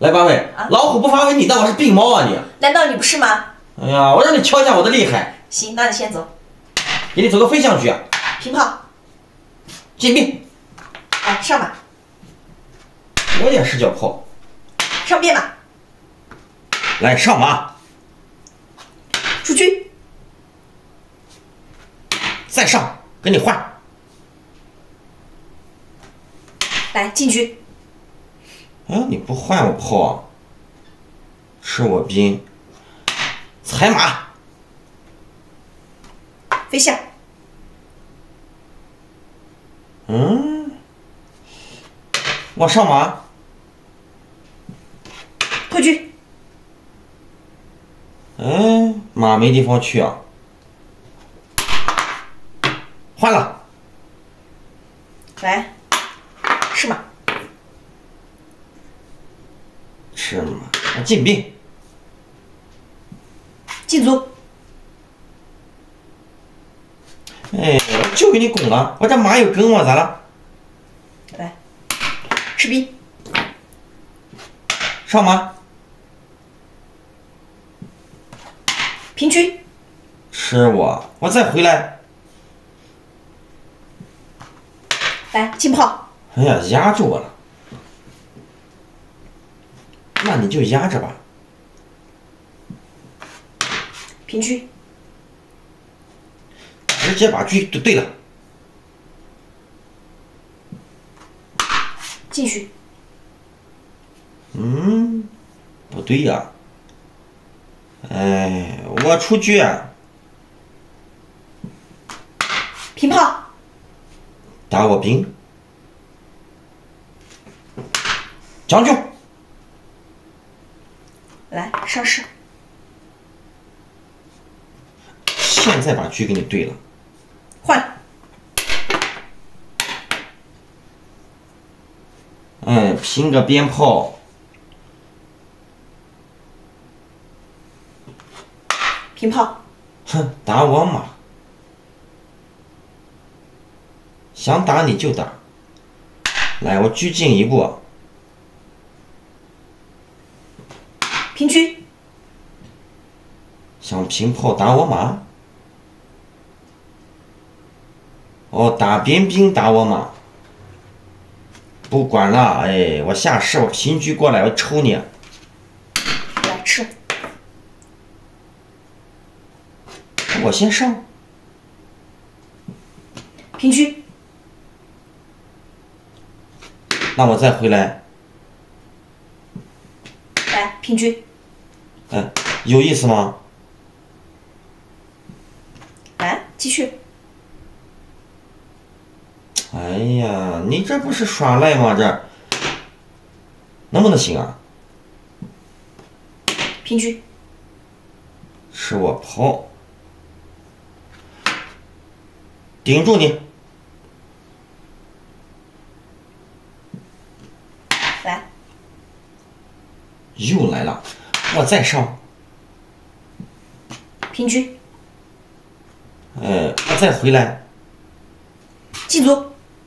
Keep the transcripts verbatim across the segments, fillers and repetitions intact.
来，八位，啊、老虎不发威，你当我是病猫啊你？ 难道你不是吗？ 哎呀，我让你瞧一下我的厉害。 行，那你先走。 给你走个飞象局。 平炮。 进兵。 来，上马。 我也是脚炮。 上便马。 来，上马。 出车。 再上，跟你换。 来，进车。 啊，你不换我炮啊？吃我兵。踩马。 飞象。 嗯，我上马。 退车。 嗯，马没地方去啊。换了。 来，吃马。 吃马，进兵。 进卒。 哎，我就给你攻了，我这马有跟我咋了？ 来，吃兵。 上马。 平车。 吃我，我再回来。 来，进炮。 哎呀，压住我了。那你就压着吧。 平车。 直接把车就对了。 进去。 嗯，不对呀、啊。哎，我出车、啊。 平炮。 打我兵。将军。 来，上士。 现在把车给你对了。 换。 哎，拼个鞭炮。 平炮。 哼，打我马。想打你就打。来，我鞠进一步。 平车。 想平炮打我马？哦，打边兵打我马。不管了，哎，我下士，我平车过来，我抽你。 来吃。 我先上。 平车。 那我再回来。 来，平车。 哎，有意思吗？ 来，继续。 哎呀，你这不是耍赖吗？这能不能行啊？ 平车。 是我炮。顶住你。 来。 又来了，我再上。 平车。 哎，我再回来。 进卒。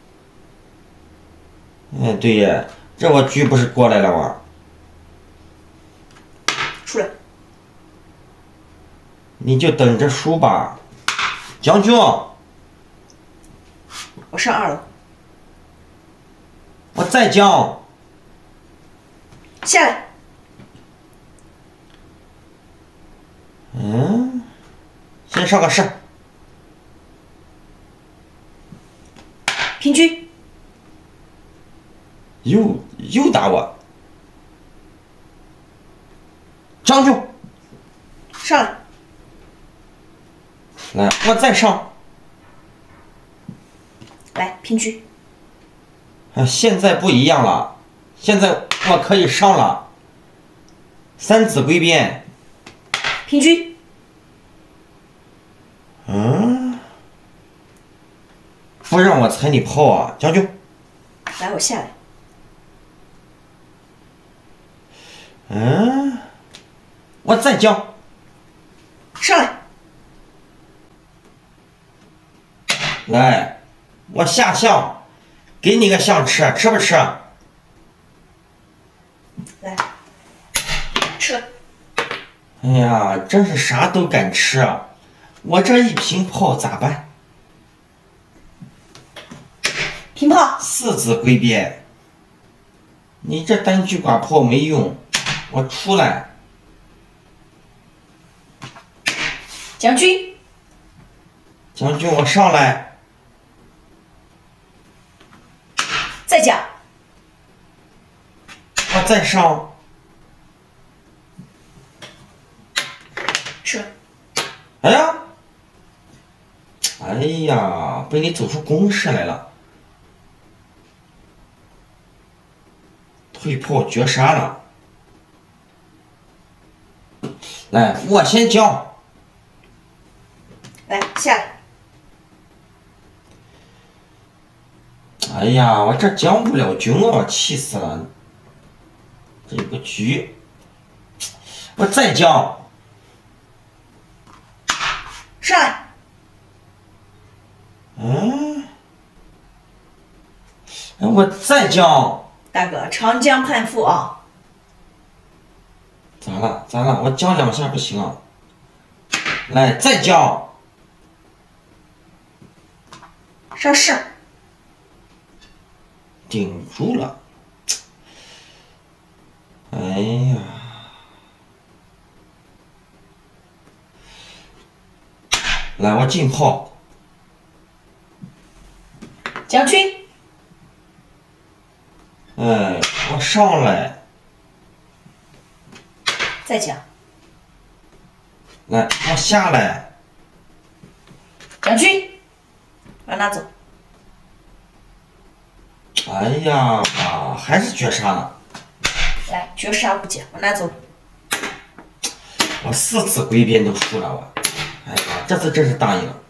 哎，对呀，这我车不是过来了吗？ 出来。 你就等着输吧，将军。 我上二楼。 我再将。 下来。 嗯，先上个士。 平车。 又又打我。将军。 上来。 来，我再上。 来，平车。 啊，现在不一样了，现在我可以上了。三子归边。 平车。 嗯，不让我踩你炮啊，将军。 来，我下来。 嗯，我再将。 上来。 来，我下象，给你个象吃，吃不吃？ 来， 吃。 哎呀，真是啥都敢吃啊！我这一平炮咋办？ 平炮。 四子归边。你这单局挂炮没用，我出来。 将军。 将军，我上来。 再将。 我再上。 吃。 哎呀！哎呀，被你走出攻势来了。退炮绝杀了。来，我先将。 来，下来。 哎呀，我这将不了军啊，气死了！这有个车，我再将。 上来。 嗯，哎，我再将。 大哥，长江叛父啊！ 咋了？咋了？我将两下不行啊！来，再将。 上士。 顶住了。哎呀！来，我进炮。 将军。 哎，我上来。 再将。 来，我下来。 将军，往哪走？ 哎呀，啊，还是绝杀了。 来，绝杀无解，往哪走？ 我四次归边都输了，我。哎呀，这次真是大意了。